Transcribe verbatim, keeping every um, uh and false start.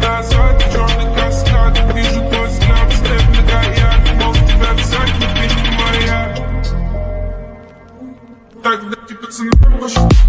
назад, черный каскад. Вижу твой взгляд, степ на гаяк. Мог тебя взять, но ты не моя. Тогда ты пацаны больше.